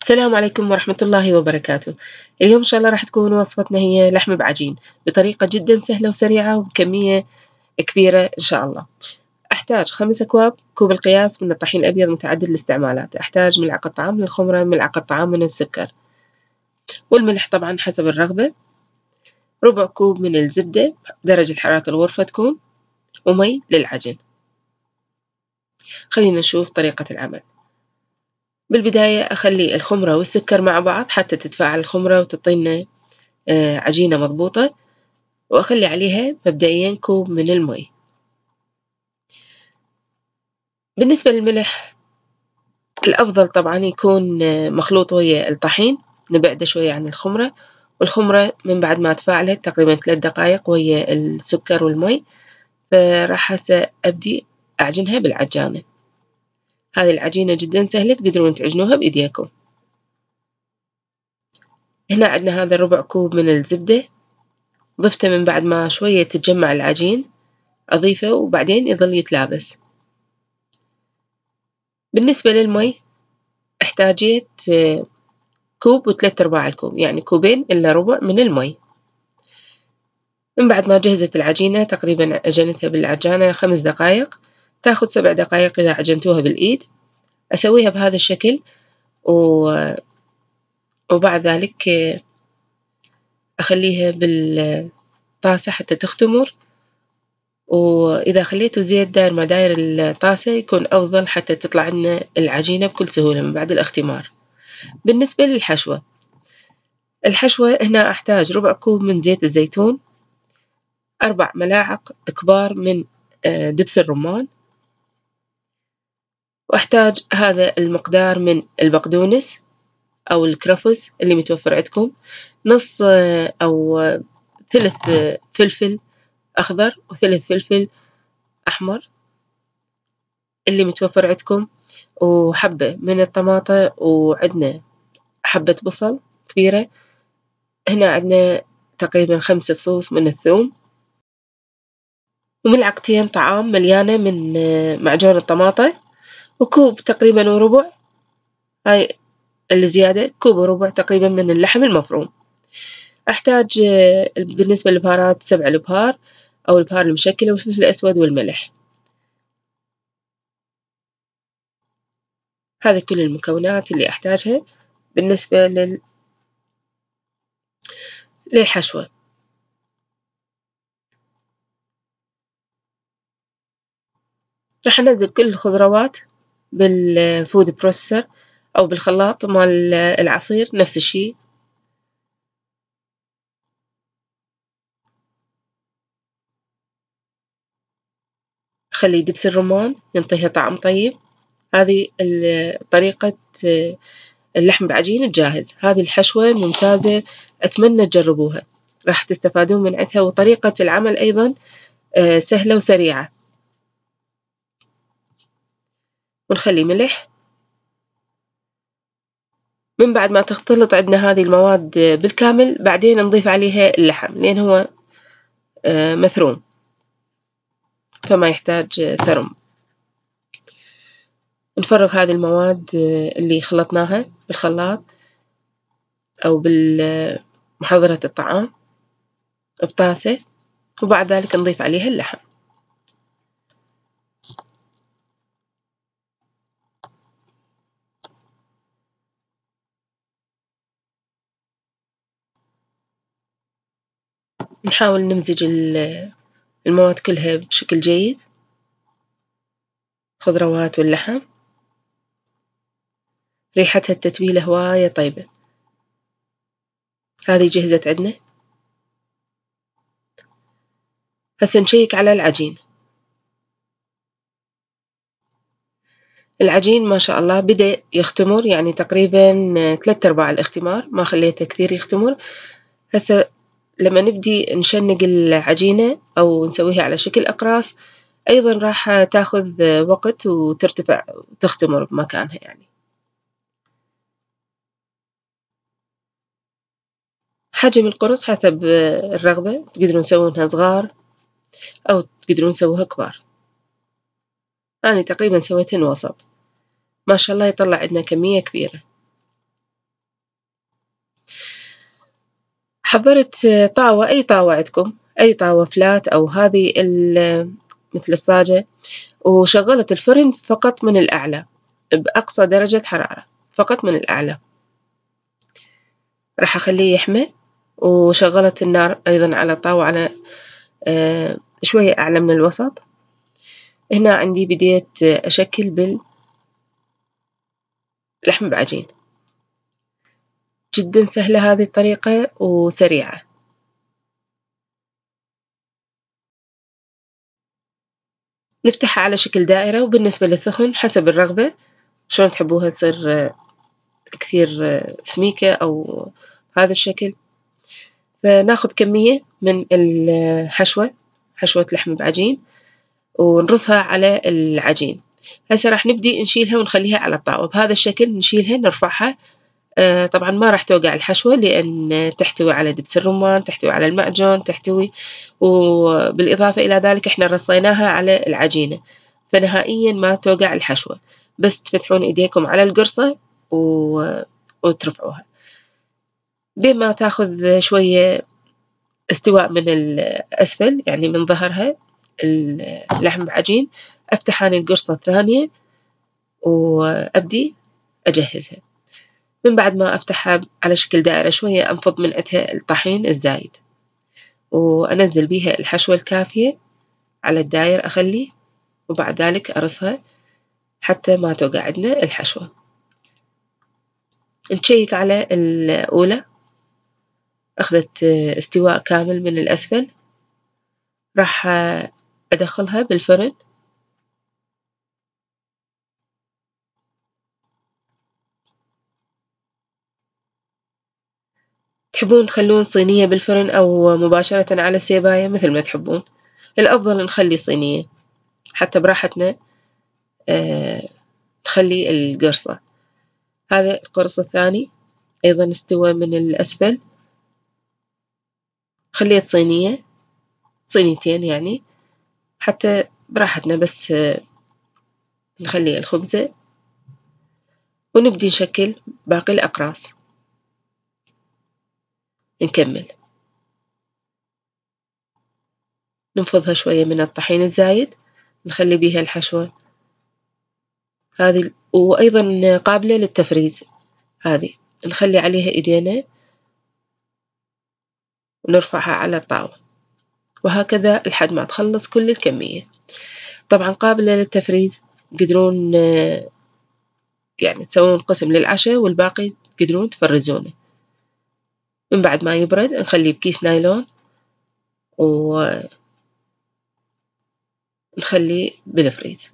السلام عليكم ورحمة الله وبركاته. اليوم إن شاء الله راح تكون وصفتنا هي لحم بعجين بطريقة جدا سهلة وسريعة وبكمية كبيرة إن شاء الله. أحتاج 5 أكواب كوب القياس من الطحين الأبيض متعدد الاستعمالات. أحتاج ملعقة طعام من الخمرة، ملعقة طعام من السكر، والملح طبعا حسب الرغبة، ربع كوب من الزبدة درجة حرارة الغرفة تكون، ومي للعجن. خلينا نشوف طريقة العمل. بالبداية أخلي الخمرة والسكر مع بعض حتى تتفاعل الخمرة وتعطينا عجينة مضبوطة، وأخلي عليها مبدئيا كوب من المي. بالنسبة للملح الأفضل طبعا يكون مخلوط ويا الطحين، نبعده شوية عن الخمرة، والخمرة من بعد ما تفاعلت تقريبا 3 دقائق ويا السكر والمي، فراح هسه أبدي أعجنها بالعجانة. هذه العجينة جدا سهلة، تقدرون تعجنوها بإيديكم. هنا عندنا هذا الربع كوب من الزبدة، ضفته من بعد ما شوية تتجمع العجين، أضيفه وبعدين يظل يتلابس. بالنسبة للمي احتاجيت كوب و3/4 الكوب، يعني كوبين إلا ربع من المي. من بعد ما جهزت العجينة تقريبا عجنتها بالعجانة 5 دقائق، تاخذ 7 دقائق إذا عجنتوها بالإيد. أسويها بهذا الشكل وبعد ذلك أخليها بالطاسة حتى تختمر، وإذا خليته زيت داير ما داير الطاسة يكون أفضل حتى تطلع لنا العجينة بكل سهولة من بعد الاختمار. بالنسبة للحشوة، الحشوة هنا أحتاج ربع كوب من زيت الزيتون، 4 ملاعق كبار من دبس الرمان، وأحتاج هذا المقدار من البقدونس أو الكرفس اللي متوفر عندكم، نص أو ثلث فلفل أخضر وثلث فلفل أحمر اللي متوفر عندكم، وحبة من الطماطة، وعندنا حبة بصل كبيرة. هنا عندنا تقريبا 5 فصوص من الثوم، وملعقتين طعام مليانة من معجون الطماطة، وكوب تقريبا وربع، هاي اللي زيادة، كوب وربع تقريبا من اللحم المفروم. أحتاج بالنسبة للبهارات 7 البهار أو البهار المشكلة، والفلفل الأسود والملح. هذه كل المكونات اللي أحتاجها بالنسبة للحشوة. راح أنزل كل الخضروات بالفود بروسيسر أو بالخلاط مال العصير نفس الشي. خلي دبس الرمان ينطيها طعم طيب. هذه طريقة اللحم بعجين الجاهز. هذه الحشوة ممتازة، أتمنى تجربوها، راح تستفادون من عندها، وطريقة العمل أيضا سهلة وسريعة. ونخلي ملح. من بعد ما تختلط عندنا هذه المواد بالكامل، بعدين نضيف عليها اللحم لأن هو مثروم فما يحتاج ثرم. نفرغ هذه المواد اللي خلطناها بالخلاط أو بمحضرة الطعام بطاسة، وبعد ذلك نضيف عليها اللحم. نحاول نمزج المواد كلها بشكل جيد، خضروات واللحم. ريحتها التتبيلة هواية طيبة. هذه جهزت عندنا. هسه نشيك على العجين. العجين ما شاء الله بدأ يختمر، يعني تقريبا 3/4 الاختمار، ما خليته كثير يختمر. هسه لما نبدي نشنق العجينة أو نسويها على شكل أقراص أيضا راح تاخذ وقت وترتفع وتختمر بمكانها. يعني حجم القرص حسب الرغبة، تقدرون تسوونها صغار أو تقدرون تسووها كبار. أنا تقريبا سويتهن وسط. ما شاء الله يطلع عندنا كمية كبيرة. حضرت طاوة، أي طاوة عندكم، أي طاوة فلات أو هذه مثل الصاجة، وشغلت الفرن فقط من الأعلى بأقصى درجة حرارة، فقط من الأعلى. راح أخليه يحمل، وشغلت النار أيضا على طاوة على شوية أعلى من الوسط. هنا عندي بديت أشكل باللحم بعجين. جدا سهلة هذه الطريقة وسريعة. نفتحها على شكل دائرة، وبالنسبة للثخن حسب الرغبة، شلون تحبوها تصير كثير سميكة أو هذا الشكل. فناخذ كمية من الحشوة، حشوة لحم بعجين، ونرصها على العجين. هسه راح نبدي نشيلها ونخليها على الطاوة بهذا الشكل. نشيلها نرفعها. طبعا ما راح توقع الحشوة لأن تحتوي على دبس الرمان، تحتوي على المعجون، تحتوي، وبالإضافة إلى ذلك إحنا رصيناها على العجينة، فنهائيا ما توقع الحشوة. بس تفتحون إيديكم على القرصة وترفعوها بما تاخذ شوية استواء من الأسفل، يعني من ظهرها اللحم بعجين. أفتح أنا القرصة الثانية وأبدي أجهزها. من بعد ما أفتحها على شكل دائرة شوية، أنفض من عندها الطحين الزايد، وأنزل بيها الحشوة الكافية على الداير أخليه، وبعد ذلك أرصها حتى ما توقع عندنا الحشوة. نشيك على الأولى أخذت استواء كامل من الأسفل. راح أدخلها بالفرن. تحبون تخلون صينية بالفرن أو مباشرة على السيباية، مثل ما تحبون. الأفضل نخلي صينية حتى براحتنا نخلي القرصة. هذا القرص الثاني أيضا استوى من الأسفل. خليت صينيتين يعني حتى براحتنا، بس نخلي الخبزة ونبدي نشكل باقي الأقراص. نكمل ننفضها شوية من الطحين الزايد، نخلي بيها الحشوة هذه، وأيضا قابلة للتفريز. هذه نخلي عليها إيدينا ونرفعها على الطاولة، وهكذا لحد ما تخلص كل الكمية. طبعا قابلة للتفريز، تقدرون يعني تسوون قسم للعشاء والباقي تقدرون تفرزونه. من بعد ما يبرد نخليه بكيس نايلون ونخليه بالفريز.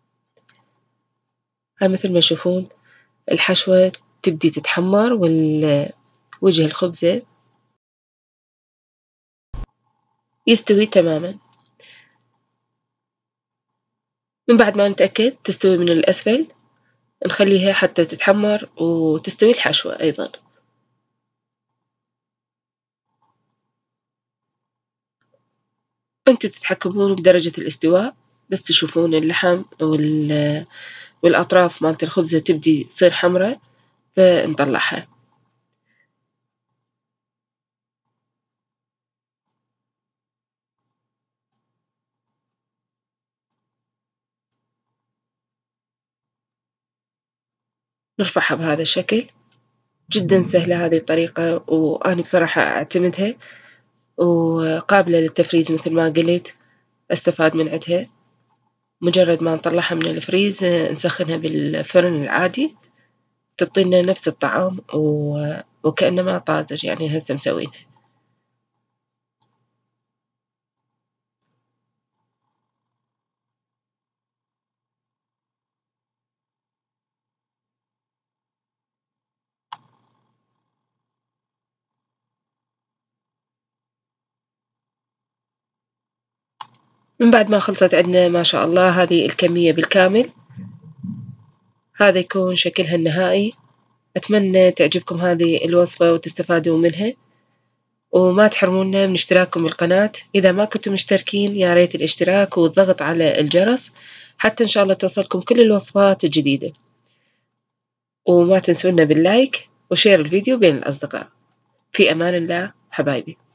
هاي مثل ما تشوفون الحشوة تبدي تتحمر، وجه الخبزة يستوي تماما. من بعد ما نتأكد تستوي من الأسفل، نخليها حتى تتحمر وتستوي الحشوة أيضا. أنتوا تتحكمون بدرجة الاستواء، بس تشوفون اللحم والأطراف مالت الخبزة تبدي تصير حمراء، فنطلعها. نرفعها بهذا الشكل. جدا سهلة هذه الطريقة، وأنا بصراحة أعتمدها، وقابلة للتفريز مثل ما قلت، أستفاد من عندها. مجرد ما نطلعها من الفريز نسخنها بالفرن العادي، تعطينا نفس الطعم وكأنما طازج، يعني هسه مسوينها. من بعد ما خلصت عندنا ما شاء الله هذه الكمية بالكامل، هذا يكون شكلها النهائي. أتمنى تعجبكم هذه الوصفة وتستفادوا منها، وما تحرمونا من اشتراككم بالقناة. إذا ما كنتم مشتركين يا ريت الاشتراك والضغط على الجرس حتى إن شاء الله توصلكم كل الوصفات الجديدة. وما تنسونا باللايك وشير الفيديو بين الأصدقاء. في أمان الله. حبايبي.